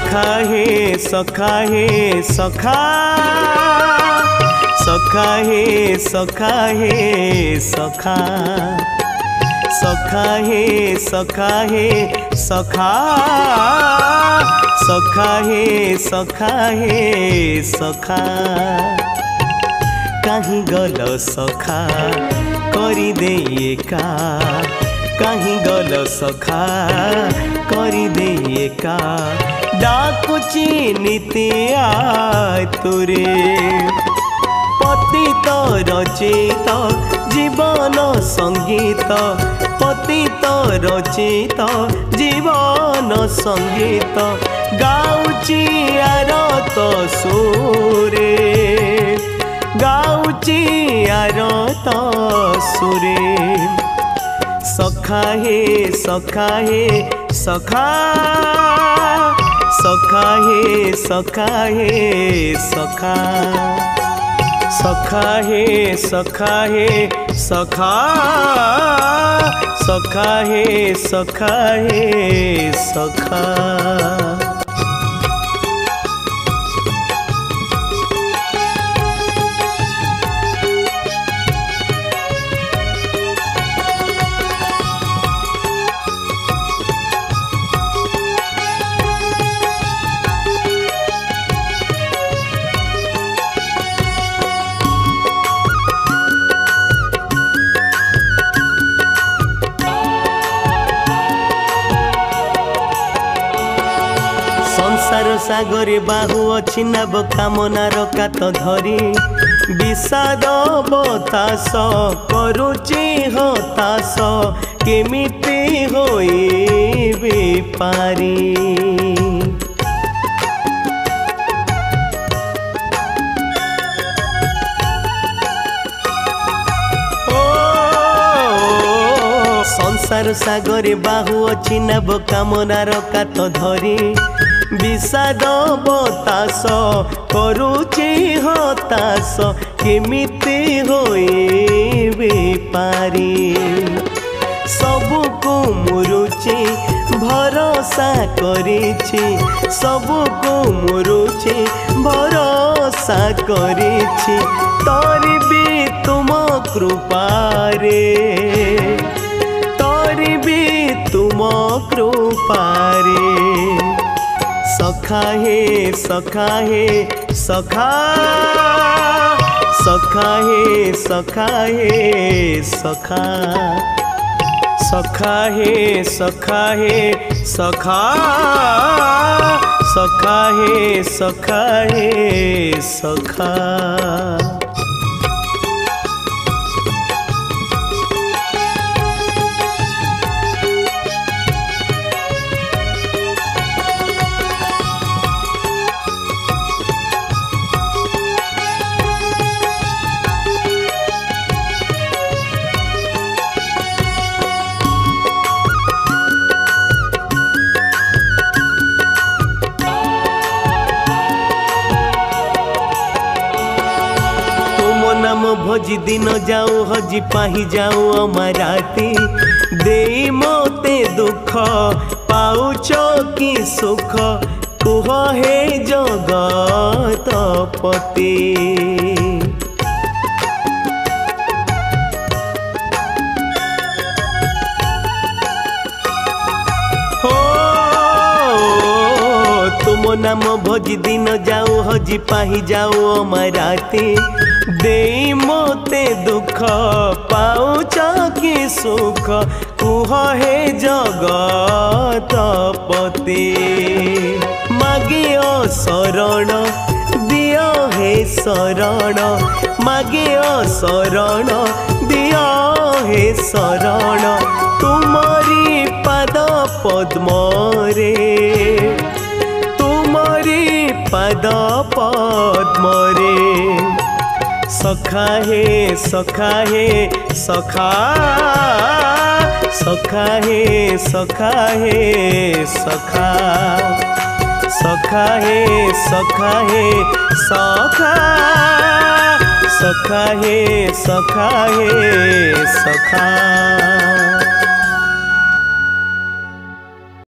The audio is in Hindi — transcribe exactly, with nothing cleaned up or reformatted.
सखा हे सखा हे सखा सखा हे सखा हे सखा सखा हे सखा हे सखा सखा हे सखा हे सखा कहीं गल सखा करी दे एका कहीं गल सखा करी दे एका डाकुची नित्या तुरे पतित रचित जीवन संगीत पतित रचित जीवन संगीत गाउची आरत सुरे गाउची आरत सुरे सखा हे सखा हे सखा सखा हे सखा हे सखा सखा हे सखा हे सखा सखा हे सखा हे सखा संसार सागरे बाहु अच्छी नव कामनार कात धरी विषाद बतास करुची हताश केमिति होइबे पारी संसार सागरे बाहु अच्छी नव कामनार कात धरी विषाद बतास करुची हताश केमिति होइबे पारी सबुको मुरुची भरोसा करिछि सबुको मुरुची भरोसा करिछि तोरी भी तुम कृपारे तोरी भी तुम कृपारे सखा हे सखा हे सखा सखा हे सखा हे सखा सखा हे सखा हे सखा सखा हे सखा हे सखा नाम भोजी दिन जाऊ हजी पाही जाऊ अमराती दे मोते दुख पाउच कि सुख कुह हे जगतपति तुम नाम भोजी दिन जाऊ हजी पाही जाऊ अमराती दे मोते दुख पाउच कि सुख कुह हे जगतपति मागिओ शरण दियो हे शरण मागिओ शरण दियो हे शरण तुमरी पाद पद्म रे तुमरी पाद पद्म रे सखा हे सखा हे सखा सखा हे सखा हे सखा सखा हे सखा हे सखा सखा हे सखा हे सखा।